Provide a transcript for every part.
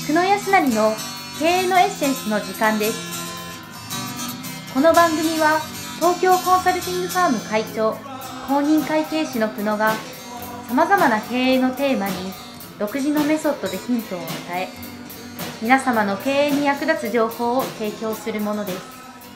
久野康成の経営のエッセンスの時間です。この番組は東京コンサルティングファーム会長公認会計士の久野がさまざまな経営のテーマに独自のメソッドでヒントを与え、皆様の経営に役立つ情報を提供するものです。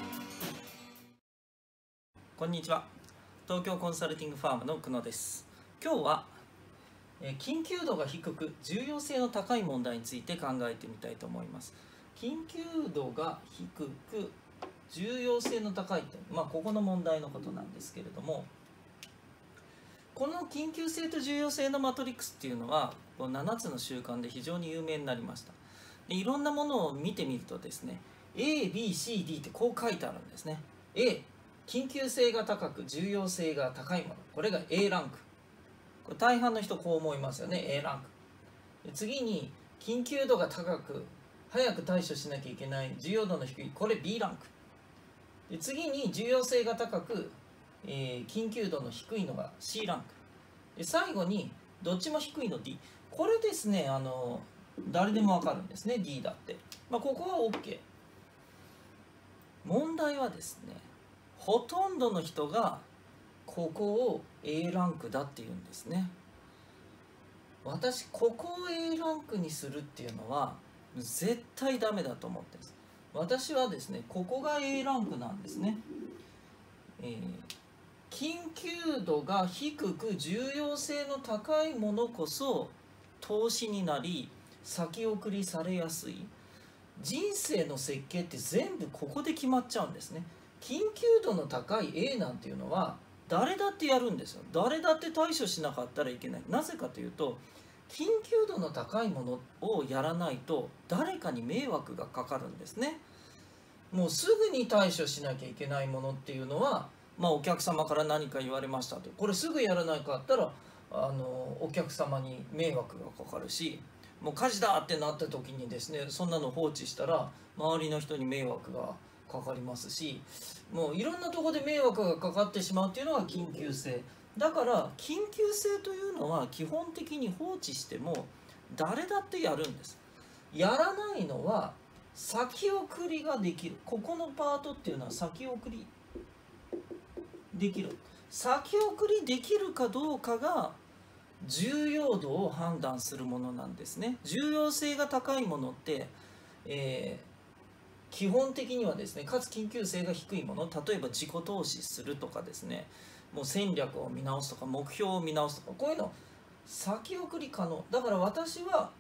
こんにちは。東京コンサルティングファームの久野です。今日は緊急度が低く重要性の高い問題について考えてみたいと思います。緊急度が低く重要性の高いって、ここの問題のことなんですけれども、この緊急性と重要性のマトリックスっていうのはこの7つの習慣で非常に有名になりました。でいろんなものを見てみるとですね、 A、B、C、D ってこう書いてあるんですね。 A、緊急性が高く重要性が高いもの、これが A ランク。これ大半の人こう思いますよね、 A ランク。で次に緊急度が高く早く対処しなきゃいけない重要度の低い、これ B ランク。で次に重要性が高く、緊急度の低いのが C ランク。で最後にどっちも低いの D。 これですね、誰でも分かるんですね、 D だって。ここは OK。 問題はですね、ほとんどの人がここを A ランクだっていうんですね。私ここを A ランクにするっていうのは絶対ダメだと思ってるんです。私はですね、ここが A ランクなんですね。緊急度が低く重要性の高いものこそ投資になり先送りされやすい。人生の設計って全部ここで決まっちゃうんですね。緊急度の高い A なんていうのは誰だってやるんですよ。誰だって対処しなかったらいけない。なぜかというと、緊急度の高いものをやらないと誰かに迷惑がかかるんですね。もうすぐに対処しなきゃいけないものっていうのは、お客様から何か言われましたと、これすぐやらないかったらお客様に迷惑がかかるし、もう火事だってなった時にですね、そんなの放置したら周りの人に迷惑がかかりますし、もういろんなところで迷惑がかかってしまうっていうのが緊急性だから、緊急性というのは基本的に放置しても誰だってやるんです。やらないのは先送りができる。ここのパートっていうのは先送りできる。先送りできるかどうかが重要度を判断するものなんですね。重要性が高いものって、基本的にはですね、かつ緊急性が低いもの、例えば自己投資するとかですね、もう戦略を見直すとか目標を見直すとか、こういうの先送り可能だから、私は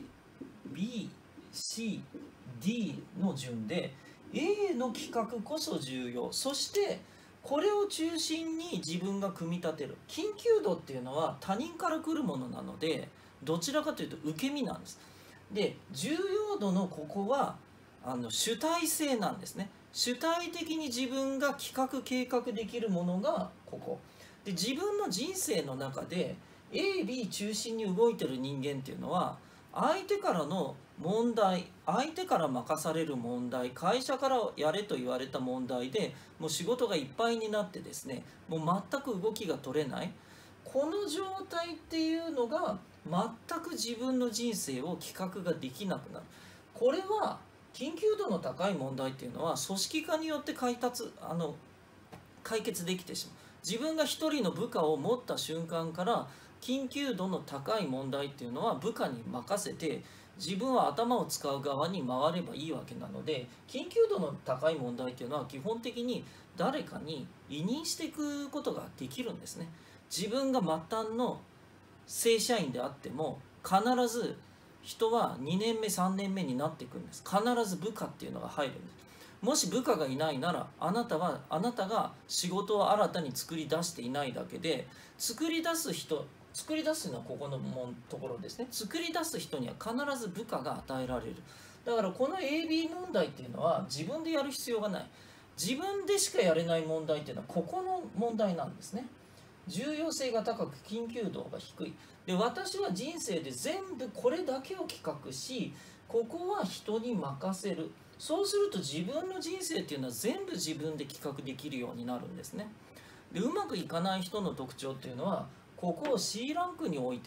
A、B、C、D の順で A の企画こそ重要、そしてこれを中心に自分が組み立てる。緊急度っていうのは他人から来るものなので、どちらかというと受け身なんです。で重要度のここは主体性なんですね。主体的に自分が企画計画できるものがここで、自分の人生の中で A、B 中心に動いてる人間っていうのは、相手からの問題、相手から任される問題、会社からやれと言われた問題でもう仕事がいっぱいになってですね、もう全く動きが取れない、この状態っていうのが全く自分の人生を企画ができなくなる。これは緊急度の高い問題っていうのは組織化によって解決できてしまう。自分が一人の部下を持った瞬間から緊急度の高い問題っていうのは部下に任せて、自分は頭を使う側に回ればいいわけなので、緊急度の高い問題っていうのは基本的に誰かに委任していくことができるんですね。自分が末端の正社員であっても必ず人は2年目3年目になっていくんです。必ず部下っていうのが入るんです。もし部下がいないなら、あなたが仕事を新たに作り出していないだけで、作り出すのはここのところですね。作り出す人には必ず部下が与えられる。だからこの AB 問題っていうのは自分でやる必要がない。自分でしかやれない問題っていうのはここの問題なんですね。重要性が高く緊急度が低い。で私は人生で全部これだけを企画し、ここは人に任せる。そうすると自分の人生っていうのは全部自分で企画できるようになるんですね。でうまくいかない人の特徴っていうのはここを C ランクに置いている。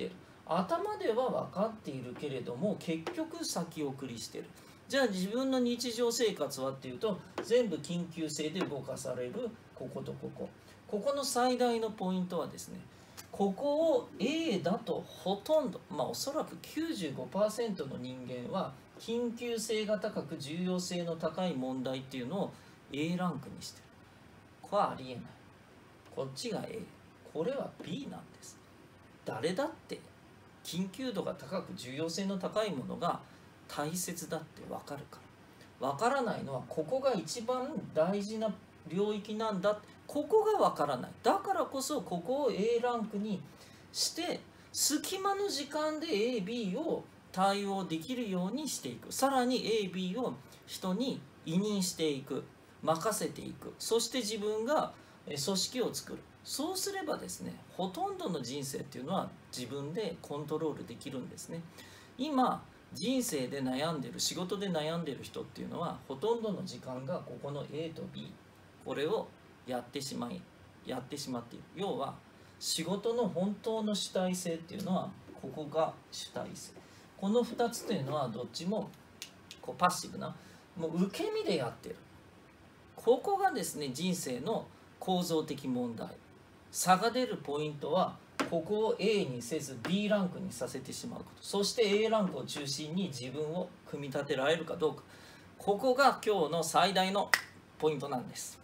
頭では分かっているけれども結局先送りしてる。じゃあ自分の日常生活はっていうと全部緊急性で動かされるこことここの最大のポイントはですね、ここを A だとほとんどおそらく 95% の人間は緊急性が高く重要性の高い問題っていうのを A ランクにしてる。これはありえない。こっちが A、 これは B なんです。誰だって緊急度が高く重要性の高いものが大切だって分かるから。分からないのはここが一番大事な領域なんだ、ここが分からない。だからこそここを A ランクにして隙間の時間で AB を対応できるようにしていく。さらに AB を人に委任していく、任せていく。そして自分が組織を作る。そうすればですね、ほとんどの人生っていうのは自分でコントロールできるんですね。今人生で悩んでる、仕事で悩んでる人っていうのはほとんどの時間がここの A と B、 これをやってしまっている。要は仕事の本当の主体性っていうのはここが主体性。この2つというのはどっちもパッシブな、もう受け身でやってる。ここがですね、人生の構造的問題。差が出るポイントはここを A にせず B ランクにさせてしまうこと。そして A ランクを中心に自分を組み立てられるかどうか。ここが今日の最大のポイントなんです。